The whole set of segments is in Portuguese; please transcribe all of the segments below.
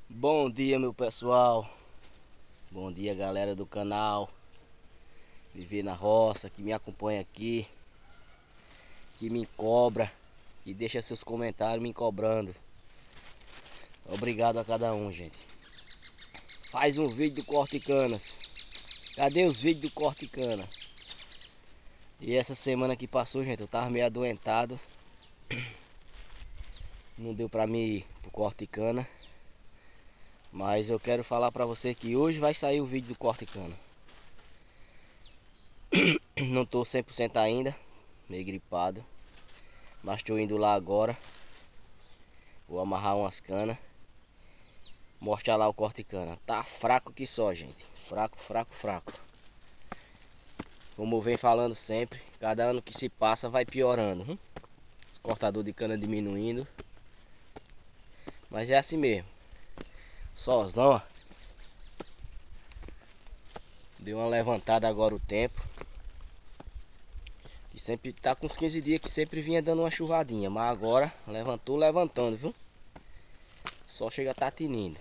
Bom dia, meu pessoal. Bom dia, galera do canal Viver na Roça, que me acompanha aqui, que me cobra, que deixa seus comentários me cobrando. Obrigado a cada um, gente. Faz um vídeo do corte canas. Cadê os vídeos do corte cana? E essa semana que passou, gente, eu tava meio adoentado. Não deu pra mim ir pro corte cana. Mas eu quero falar pra você que hoje vai sair o vídeo do corte cana. Não tô 100% ainda, meio gripado. Mas tô indo lá agora. Vou amarrar umas canas. Mostrar lá o corte cana. Tá fraco que só, gente. Fraco, fraco, fraco. Como eu venho falando sempre, cada ano que se passa vai piorando. Os cortadores de cana diminuindo. Mas é assim mesmo. Solzão, ó. Deu uma levantada agora o tempo. Que sempre tá com uns 15 dias que sempre vinha dando uma chuvadinha. Mas agora levantou levantando, viu? Só chega a tá tinindo.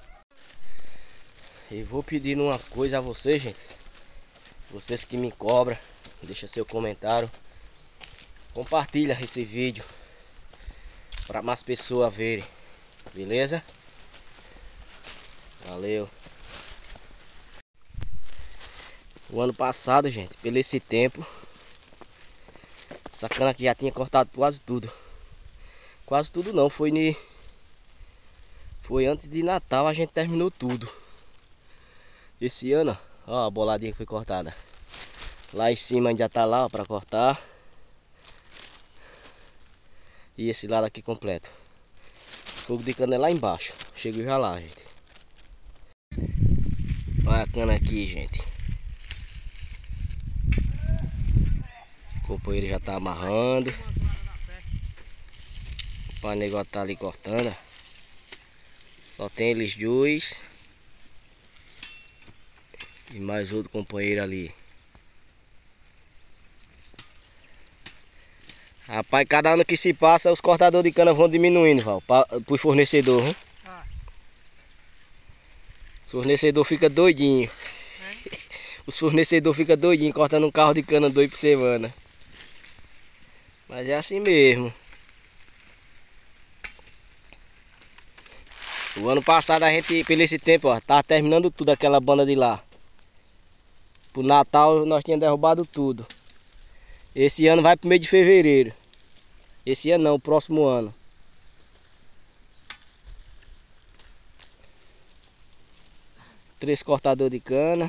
E vou pedir uma coisa a vocês, gente. Vocês que me cobram, deixa seu comentário. Compartilha esse vídeo para mais pessoas verem. Beleza? Valeu. O ano passado, gente, pelo esse tempo, essa cana aqui já tinha cortado quase tudo. Quase tudo não, foi antes de Natal a gente terminou tudo. Esse ano, ó a boladinha que foi cortada. Lá em cima ainda tá lá, ó, pra cortar. E esse lado aqui completo. Fogo de cana é lá embaixo. Chego já lá, gente. Olha a cana aqui, gente. O companheiro já tá amarrando. O panegócio tá ali cortando. Só tem eles dois. E mais outro companheiro ali. Rapaz, cada ano que se passa, os cortadores de cana vão diminuindo, Val, pro fornecedor, hein? Os fornecedor fica doidinho. Os fornecedores ficam doidinhos cortando um carro de cana 2 por semana. Mas é assim mesmo. O ano passado a gente, pelo esse tempo, ó, tava terminando tudo aquela banda de lá. Pro Natal nós tínhamos derrubado tudo. Esse ano vai pro mês de fevereiro. Esse ano não, o próximo ano. Três cortadores de cana.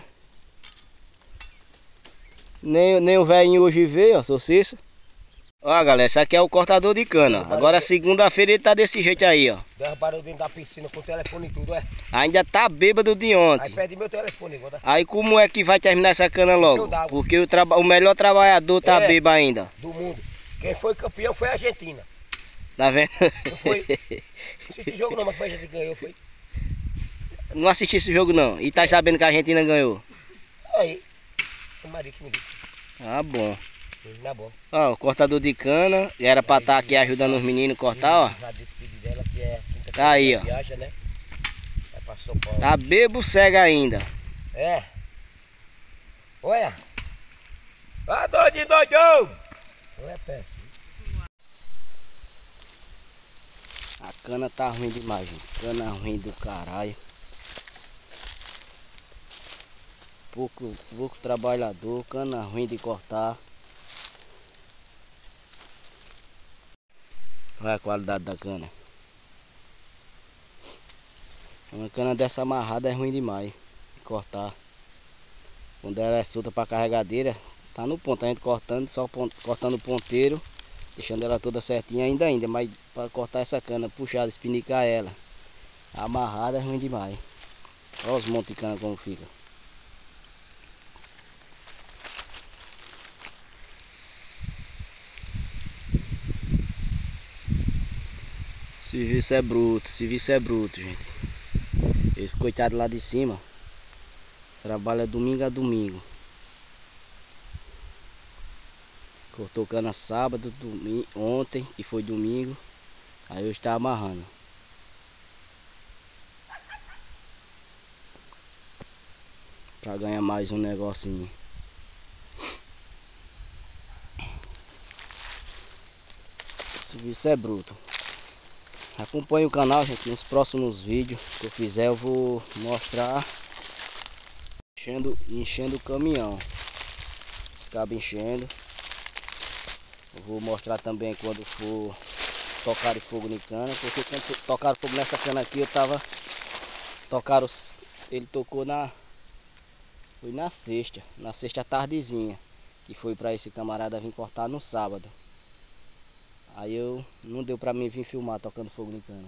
Nem o velhinho hoje veio, ó, sou Cícero. Ó, galera, esse aqui é o cortador de cana. Agora segunda-feira ele tá desse jeito aí, ó. Derrubaram dentro da piscina com o telefone e tudo, é? Ainda tá bêbado de Aí ontem. pede meu telefone, vou dar. Aí como é que vai terminar essa cana logo? Porque o melhor trabalhador tá bêbado ainda. Do mundo. Quem foi campeão foi a Argentina. Tá vendo? Não foi? Não assisti jogo não, mas foi a gente que ganhou, foi? Não assisti esse jogo não. E tá sabendo que a Argentina ganhou? Aí. O marido que me disse. Ah, bom. Não é bom. Ó, o cortador de cana. Era pra estar aqui ajudando os meninos a cortar, ó. Já despedi dela que é Tá aí, ó. viaja, né? Vai pra São Paulo. Tá bebo cega ainda. É. Olha. Ah, doidinho, doidão! Olha, pé. A cana tá ruim demais, gente. Cana ruim do caralho. Pouco trabalhador, cana ruim de cortar. Olha a qualidade da cana. Uma cana dessa amarrada é ruim demais de cortar. Quando ela é solta para carregadeira, tá no ponto, a gente cortando, só cortando o ponteiro, deixando ela toda certinha ainda, mas para cortar essa cana, puxar, espinicar ela, amarrada é ruim demais. Olha os montes de cana como fica. Serviço é bruto, gente. Esse coitado lá de cima trabalha domingo a domingo. Cortou cana sábado, domingo, ontem, que foi domingo. Aí hoje tá amarrando. Pra ganhar mais um negocinho. Esse serviço é bruto. Acompanhe o canal, gente. Nos próximos vídeos que eu fizer eu vou mostrar enchendo o caminhão. Os cabos enchendo. Eu vou mostrar também quando for tocar fogo em cana, porque quando tocaram fogo nessa cana aqui eu tava ele tocou foi na sexta tardezinha, que foi para esse camarada vir cortar no sábado. Aí não deu para mim vir filmar tocando fogo em cana.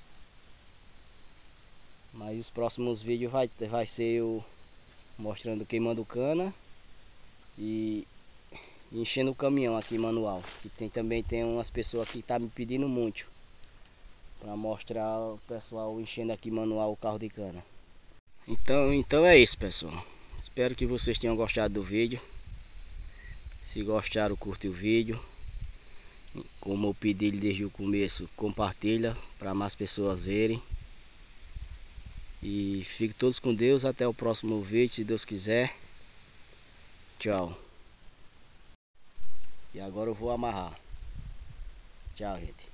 Mas os próximos vídeos vai ser eu mostrando queimando cana e enchendo o caminhão aqui manual. Que também tem umas pessoas que tá me pedindo muito para mostrar o pessoal enchendo aqui manual o carro de cana. Então é isso, pessoal. Espero que vocês tenham gostado do vídeo. Se gostaram, curte o vídeo. Como eu pedi desde o começo, compartilha para mais pessoas verem. E fiquem todos com Deus. Até o próximo vídeo, se Deus quiser. Tchau. E agora eu vou amarrar. Tchau, gente.